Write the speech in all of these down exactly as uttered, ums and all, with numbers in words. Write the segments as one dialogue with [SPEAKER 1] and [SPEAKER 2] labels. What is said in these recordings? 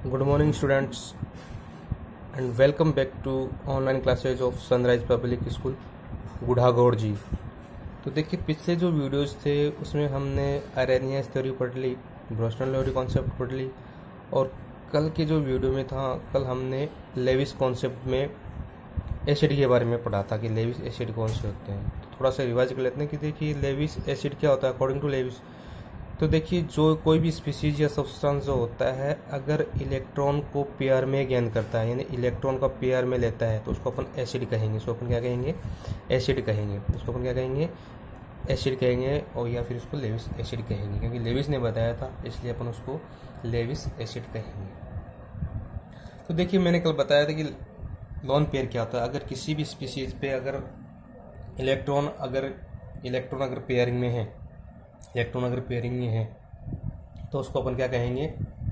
[SPEAKER 1] Good morning, students, and welcome back to online classes of Sunrise Public School Gudhagaur ji. तो देखिए, पिछले जो videos थे उसमें हमने अरेनियस थ्योरी पढ़ ली, ब्रोस्टन थ्योरी कॉन्सेप्ट पढ़ ली, और कल के जो वीडियो में था, कल हमने लेविस कॉन्सेप्ट में एसिड के बारे में पढ़ा था कि लेविस एसिड कौन से होते हैं। तो थोड़ा सा रिवाइज कर लेते हैं कि देखिए लेविस एसिड क्या होता है अकॉर्डिंग टू लेविस। तो देखिए, जो कोई भी स्पीसीज या सब्सटेंस जो होता है, अगर इलेक्ट्रॉन को पेयर में गेन करता है, यानी इलेक्ट्रॉन का पेयर में लेता है, तो उसको अपन एसिड कहेंगे। उसको अपन क्या कहेंगे? एसिड कहेंगे। उसको अपन क्या कहेंगे? एसिड कहेंगे, और या फिर उसको लेविस एसिड कहेंगे, क्योंकि लेविस ने बताया था इसलिए अपन उसको लेविस एसिड कहेंगे। तो देखिए, मैंने कल बताया था कि लोन पेयर क्या होता है। अगर किसी भी स्पीसीज पे अगर इलेक्ट्रॉन अगर इलेक्ट्रॉन अगर पेयरिंग में है इलेक्ट्रॉन अगर पेयरिंग में है तो उसको अपन क्या कहेंगे?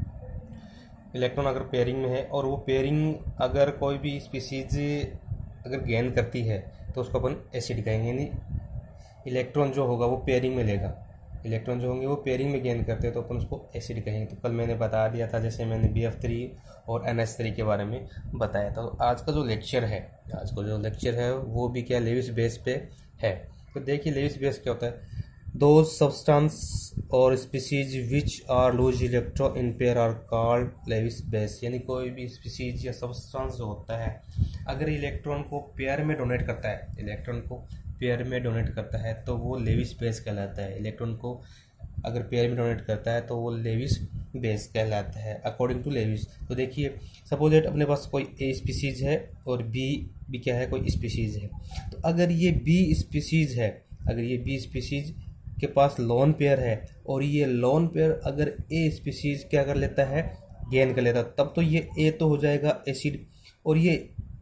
[SPEAKER 1] इलेक्ट्रॉन अगर पेयरिंग में है और वो पेयरिंग अगर कोई भी स्पीसीज अगर गेन करती है तो उसको अपन एसिड कहेंगे। यानी इलेक्ट्रॉन जो होगा वो पेयरिंग में लेगा, इलेक्ट्रॉन जो होंगे वो पेयरिंग में गेन करते हैं तो अपन उसको एसिड कहेंगे। तो कल मैंने बता दिया था, जैसे मैंने बी एफ थ्री और एन एस थ्री के बारे में बताया था। तो आज का जो लेक्चर है आज का जो लेक्चर है वो भी क्या लेविस बेस पे है। तो देखिए, लेविस बेस क्या होता है? Those substance or species which are lose electron in pair are called Lewis base। यानी कोई भी स्पीसीज या सब्सटेंस जो होता है, अगर इलेक्ट्रॉन को पेयर में डोनेट करता है इलेक्ट्रॉन को पेयर में डोनेट करता है तो वो लेविस बेस कहलाता है। इलेक्ट्रॉन को अगर पेयर में डोनेट करता है तो वो लेविस बेस कहलाता है अकॉर्डिंग टू लेविस। तो देखिए, सपोज दैट अपने पास कोई ए स्पीसीज है और बी भी क्या है, कोई स्पीसीज है। तो अगर ये बी स्पीसीज है अगर ये बी स्पीसीज के पास लोन पेयर है और ये लोन पेयर अगर ए स्पीसीज क्या कर लेता है, गेन कर लेता है, तब तो ये ए तो हो जाएगा एसिड, और ये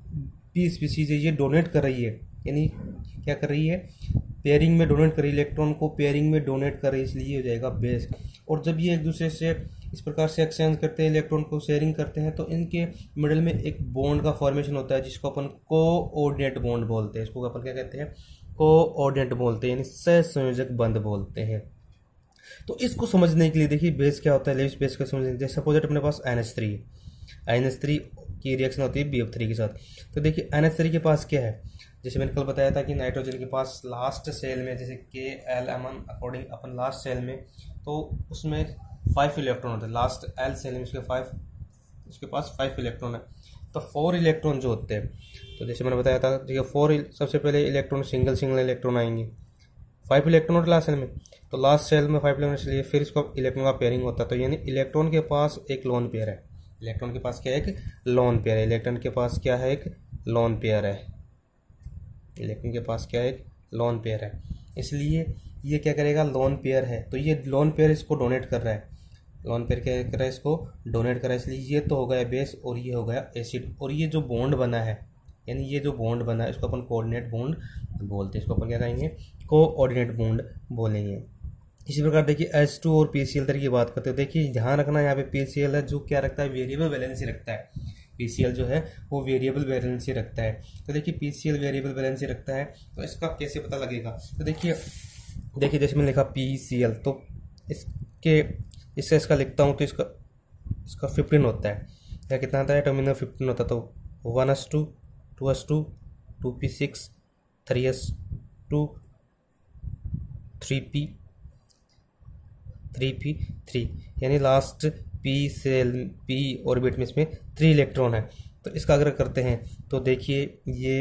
[SPEAKER 1] बी स्पीसीज है ये डोनेट कर रही है, यानी क्या कर रही है? पेयरिंग में डोनेट कर रही है, इलेक्ट्रॉन को पेयरिंग में डोनेट कर रही है, इसलिए हो जाएगा बेस। और जब ये एक दूसरे से इस प्रकार से एक्सचेंज करते हैं, इलेक्ट्रॉन को शेयरिंग करते हैं, तो इनके मिडल में एक बॉन्ड का फॉर्मेशन होता है जिसको अपन कोऑर्डिनेट बॉन्ड बोलते हैं। इसको अपन क्या कहते हैं? कोऑर्डिनेट बोलते हैं, यानी सहसंयोजक बंध बोलते हैं। तो इसको समझने के लिए देखिए, बेस क्या होता है, लेविस बेस का समझने जैसे सपोज अपने पास N H three N H three की रिएक्शन होती है बी एफ थ्री के साथ। तो देखिए, एन एच थ्री के पास क्या है? जैसे मैंने कल बताया था कि नाइट्रोजन के पास लास्ट सेल में, जैसे के एल एम एन अकॉर्डिंग अपन लास्ट सेल में, तो उसमें फाइव इलेक्ट्रॉन होते हैं। लास्ट एल सेल में उसके फाइव उसके पास फाइव इलेक्ट्रॉन है। तो फोर इलेक्ट्रॉन जो होते हैं, तो जैसे मैंने बताया था, ठीक है, फोर सबसे पहले इलेक्ट्रॉन सिंगल सिंगल इलेक्ट्रॉन आएंगे, फाइव इलेक्ट्रॉन होते लास्ट सेल में। तो लास्ट सेल में फाइव इलेक्ट्रॉन, इसलिए फिर इसको इलेक्ट्रॉन का पेयरिंग होता है। तो यानी इलेक्ट्रॉन के पास एक लोन पेयर है इलेक्ट्रॉन के पास क्या है? एक लोन पेयर है इलेक्ट्रॉन के पास क्या है? एक लोन पेयर है इलेक्ट्रॉन के पास क्या है? एक लोन पेयर है। इसलिए ये क्या करेगा? लोन पेयर है, तो ये लोन पेयर इसको डोनेट कर रहा है लोन पेयर क्या कर रहा है? इसको डोनेट कर रहा है। इसलिए ये तो हो गया बेस और ये हो गया एसिड। और ये जो बॉन्ड बना है, यानी ये जो बॉन्ड बना है, इसको अपन कोऑर्डिनेट बॉन्ड बोलते हैं। इसको अपन क्या कहेंगे? कोऑर्डिनेट बॉन्ड बोलेंगे। इसी प्रकार देखिए, एच टू और पी सी एल तक की बात करते हो। देखिए, ध्यान रखना, यहाँ पे पी सी एल है जो क्या रखता है? वेरिएबल वैलेंसी रखता है। पी सी एल जो है वो वेरिएबल वैलेंसी रखता है। तो देखिए, P C L variable valency रखता है, तो इसका कैसे पता लगेगा? तो देखिए देखिए जैसे मैंने लिखा पी सी एल, तो इसके इससे इसका लिखता हूँ तो इसका इसका फिफ्टीन होता है, या कितना आता है? टर्मिनल फिफ्टीन होता है। तो one S two two S two two P six three S two three P three P three, यानी last P shell P orbit में इसमें थ्री इलेक्ट्रॉन है। तो इसका अगर करते हैं तो देखिए, ये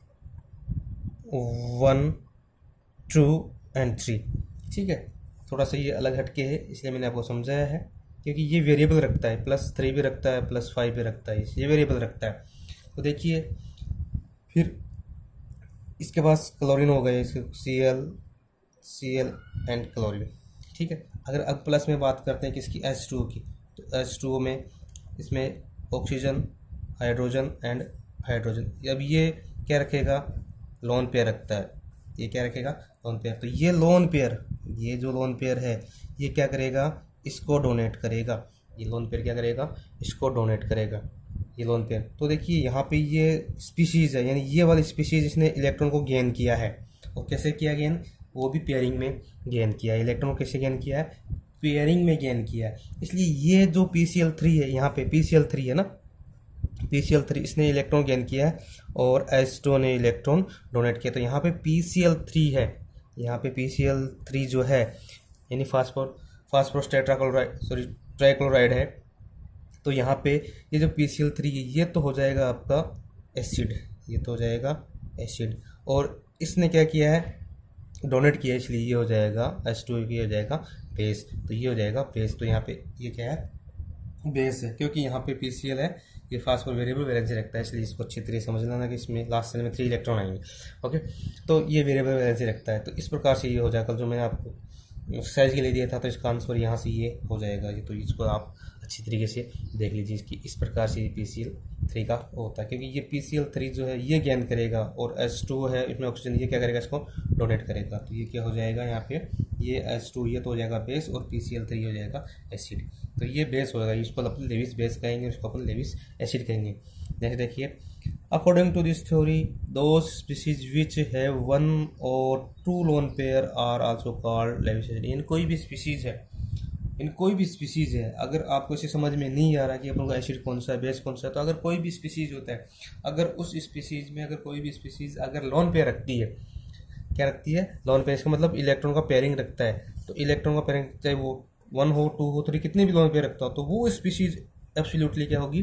[SPEAKER 1] वन टू एंड थ्री, ठीक है, थोड़ा सा ये अलग हटके है, इसलिए मैंने आपको समझाया है, क्योंकि ये वेरिएबल रखता है, प्लस थ्री भी रखता है, प्लस फाइव भी रखता है, ये वेरिएबल रखता है। तो देखिए, फिर इसके पास क्लोरीन हो गए, C L C L and chlorine, ठीक है। अगर अब प्लस में बात करते हैं किसकी? एच टू की, तो एच टू में इसमें ऑक्सीजन, हाइड्रोजन एंड हाइड्रोजन। अब ये क्या रखेगा? लोन पेयर रखता है। ये क्या रखेगा? Lone pair. तो ये लोन पेयर ये जो लोन पेयर है ये क्या करेगा? इसको डोनेट करेगा। ये लोन पेयर क्या करेगा? इसको डोनेट करेगा, ये लोन पेयर। तो देखिए, यहाँ पे ये स्पीशीज है, यानी ये वाली स्पीशीज इसने इलेक्ट्रॉन को गेन किया है। और कैसे किया गेन? वो भी पेयरिंग में गेन किया है। इलेक्ट्रॉन को कैसे गेन किया है? पेयरिंग में गेन किया है। इसलिए ये जो पी सी एल थ्री है, यहाँ पे पी सी एल थ्री है ना, पी सी एल थ्री इसने इलेक्ट्रॉन गेन किया है और एच टू ने इलेक्ट्रॉन डोनेट किया। तो यहाँ पे पी सी एल थ्री है, यहाँ पे पी सी एल थ्री जो है यानी phosphor phosphorus tetrachloride sorry trichloride है। तो यहाँ पे ये जो पी सी एल थ्री है ये तो हो जाएगा आपका एसिड, ये तो हो जाएगा एसिड, और इसने क्या किया है, डोनेट किया, इसलिए ये हो जाएगा एच टू, ये हो जाएगा बेस। तो ये हो जाएगा बेस। तो यहाँ पे ये क्या है, बेस है, क्योंकि यहाँ पे पी सी एल है, ये फास्फोर वेरिएबल वैलेंसी रखता है, इसलिए इसको अच्छी तरह समझ लेना कि इसमें लास्ट सेल में थ्री इलेक्ट्रॉन आएंगे। ओके, तो ये वेरिएबल वैलेंसी रखता है। तो इस प्रकार से ये हो जाएगा, जो मैंने आपको एक्सरसाइज के लिए दिया था, तो इसका आंसर यहाँ से ये हो जाएगा। ये तो इसको आप अच्छी तरीके से देख लीजिए, इसकी इस प्रकार से ये पी सी एल थ्री का होता है, क्योंकि ये पी सी एल थ्री जो है ये गेन करेगा और एच टू है इसमें ऑक्सीजन, ये क्या करेगा, इसको डोनेट करेगा। तो ये क्या हो जाएगा यहाँ पे, ये एच टू ये तो हो जाएगा बेस और पी सी एल थ्री हो जाएगा एसिड। तो ये बेस होगा, इसको अपन लेविस बेस कहेंगे, इसको अपन लेविस एसिड कहेंगे। जैसे देखिए, according to this theory those species which have one or two lone pair are also called Lewis acid. इन कोई भी स्पीसीज है, इन कोई भी स्पीसीज है, अगर आपको इसे समझ में नहीं आ रहा कि अपन को एसिड कौन सा है, बेस कौन सा है, तो अगर कोई भी स्पीसीज होता है, अगर उस स्पीसीज में अगर कोई भी स्पीसीज अगर लोन पेयर रखती है, क्या रखती है, लोन पेयर, इसका मतलब इलेक्ट्रॉन का पेयरिंग रखता है। तो इलेक्ट्रॉन का पेयरिंग चाहे वो वन हो, टू हो, थ्री, कितने भी लोन पेयर रखता हो, तो वो स्पीसीज एब्सोल्युटली क्या होगी,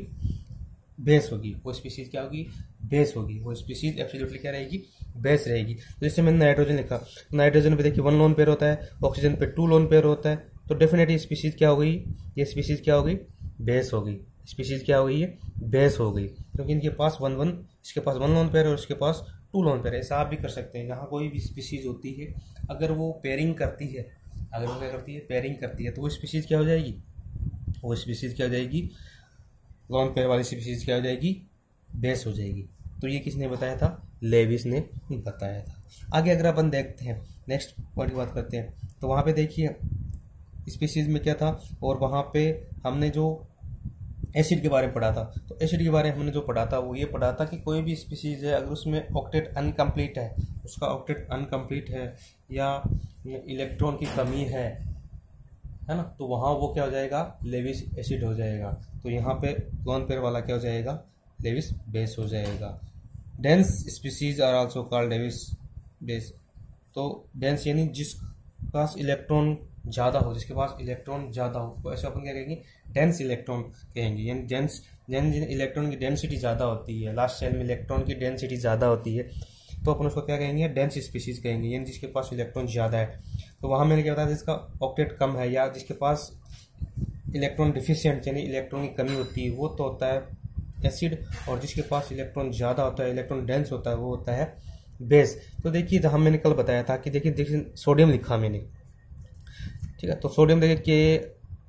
[SPEAKER 1] बेस होगी। वो स्पीसीज क्या होगी, बेस होगी। वो स्पीसीज एब्सोल्युटली क्या रहेगी, बेस रहेगी। तो जैसे मैंने नाइट्रोजन लिखा, नाइट्रोजन पे देखिए वन लोन पेयर होता है, ऑक्सीजन पे टू लोन पेयर होता है, तो डेफिनेटली स्पीसीज क्या हो गई, ये स्पीसीज क्या हो गई, बेस हो गई। स्पीसीज क्या हो गई, ये बेस हो गई, क्योंकि इनके पास वन वन इसके पास वन लोन पेयर और इसके पास टू लोन पेयर है। ऐसा आप भी कर सकते हैं, जहाँ कोई भी स्पीसीज होती है अगर वो पेयरिंग करती है, अगर वो क्या करती है, पेयरिंग करती है, तो वो स्पीसीज क्या हो जाएगी, वो स्पीसीज क्या हो जाएगी, लोन पेयर वाली स्पीसीज क्या हो जाएगी, बेस हो जाएगी। तो ये किसने बताया था, लेविस ने बताया था। आगे अगर अपन देखते हैं, नेक्स्ट पॉइंट की बात करते हैं, तो वहाँ पे देखिए स्पीसीज में क्या था, और वहाँ पे हमने जो एसिड के बारे में पढ़ा था, तो एसिड के बारे में हमने जो पढ़ा था वो ये पढ़ा था कि कोई भी स्पीसीज है अगर उसमें ऑक्टेट अनकम्प्लीट है, उसका ऑक्टेट अनकम्प्लीट है या इलेक्ट्रॉन की कमी है, है ना, तो वहाँ वो क्या हो जाएगा, लेविस एसिड हो जाएगा। तो यहाँ पे लोन पेयर वाला क्या हो जाएगा, लेविस बेस हो जाएगा। Dense species are also called Lewis base. तो डेंस यानी जिसके पास इलेक्ट्रॉन ज़्यादा हो, जिसके पास इलेक्ट्रॉन ज़्यादा हो, तो ऐसे अपन क्या कहेंगे, डेंस इलेक्ट्रॉन कहेंगे। यानी डेंस यानी इलेक्ट्रॉन की डेंसिटी ज़्यादा होती है, लास्ट सेल में इलेक्ट्रॉन की डेंसिटी ज़्यादा होती है, तो अपन उसको क्या कहेंगे, डेंस स्पीसीज कहेंगे, यानी जिसके पास इलेक्ट्रॉन ज़्यादा है। तो वहाँ मैंने क्या बताया, जिसका ऑक्टेट कम है या जिसके पास इलेक्ट्रॉन डिफिशियंट यानी इलेक्ट्रॉन की कमी होती है, वो तो होता है एसिड, और जिसके पास इलेक्ट्रॉन ज़्यादा होता है, इलेक्ट्रॉन डेंस होता है, वो होता है बेस। तो देखिए जहाँ मैंने कल बताया था कि देखिए देखिए सोडियम लिखा मैंने, ठीक है, तो सोडियम देखिए K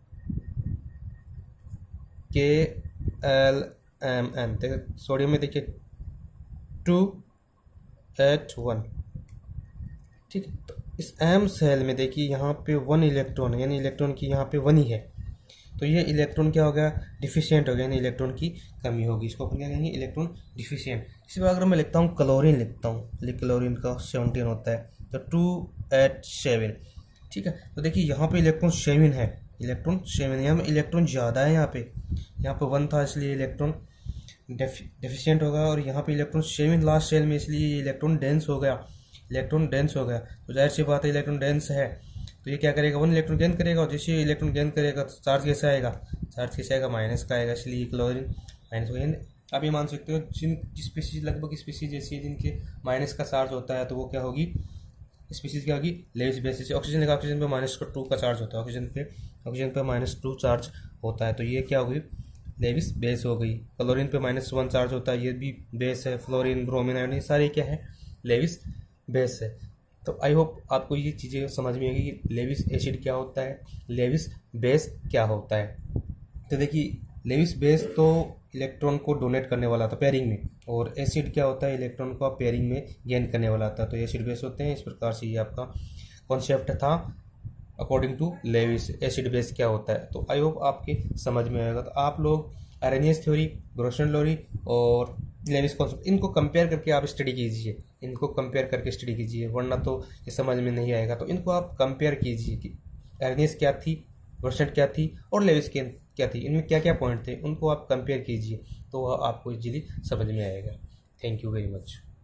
[SPEAKER 1] K L M N, देखिए सोडियम में देखिए टू एट वन, ठीक है। तो इस एम सेल में देखिए यहाँ पे वन इलेक्ट्रॉन है, यानी इलेक्ट्रॉन की यहाँ पे वन ही है, तो ये इलेक्ट्रॉन क्या हो गया, डिफिशियंट हो गया, यानी इलेक्ट्रॉन की कमी होगी, इसको अपन क्या कहेंगे, इलेक्ट्रॉन डिफिशियंट। इसी बार अगर मैं लिखता हूँ क्लोरीन लिखता हूँ, क्लोरीन का सेवनटीन होता है, तो टू एट सेवन, ठीक है। तो देखिए यहाँ पे इलेक्ट्रॉन सेवन है, इलेक्ट्रॉन सेवन, यहाँ में इलेक्ट्रॉन ज़्यादा है, यहाँ पे यहाँ पे वन था इसलिए इलेक्ट्रॉन डेफिशिएंट होगा, और यहाँ पे इलेक्ट्रॉन सेवन लास्ट सेल में, इसलिए ये इलेक्ट्रॉन डेंस हो गया, इलेक्ट्रॉन डेंस हो गया। तो जाहिर सी बात है इलेक्ट्रॉन डेंस है, तो ये क्या करेगा, वन इलेक्ट्रॉन गेन करेगा, और जैसे इलेक्ट्रॉन गेन करेगा तो चार्ज कैसे आएगा, चार्ज कैसे आएगा, माइनस का आएगा, इसलिए क्लोरीन माइनस होगा। आप ये मान सकते हो जिन स्पीसीज लगभग स्पीसीज जैसी है जिनके माइनस का चार्ज होता है, तो वो क्या होगी, स्पीसीज क्या होगी, लेविस बेस। ऑक्सीजन लेगा, ऑक्सीजन पे माइनस टू का चार्ज होता है, ऑक्सीजन पे ऑक्सीजन पे माइनस टू चार्ज होता है, तो ये क्या होगी, लेविस बेस हो गई। क्लोरीन पे माइनस वन चार्ज होता है, ये भी बेस है। फ्लोरीन, ब्रोमीन, आयोडीन, सारे क्या है, लेविस बेस है। तो आई होप आपको ये चीज़ें समझ में आएगी कि लेविस एसिड क्या होता है, लेविस बेस क्या होता है। तो देखिए लेविस बेस तो इलेक्ट्रॉन को डोनेट करने वाला था पेयरिंग में, और एसिड क्या होता है, इलेक्ट्रॉन को पेयरिंग में गेन करने वाला था। तो एसिड बेस होते हैं। इस प्रकार से ये आपका कॉन्सेप्ट था according to Lewis, acid base क्या होता है। तो आई होप आपके समझ में आएगा। तो आप लोग अरेनियस थ्योरी, ग्रोसन थ्योरी और लेविस कॉन्सेप्ट, इनको कंपेयर करके आप स्टडी कीजिए, इनको कंपेयर करके स्टडी कीजिए, वरना तो ये समझ में नहीं आएगा। तो इनको आप कंपेयर कीजिए कि अरेनियस क्या थी वर्सेट क्या थी और लेविस्किन क्या थी, इनमें क्या क्या पॉइंट थे, उनको आप कंपेयर कीजिए तो वह आपको इजीली समझ में आएगा। Thank you very much.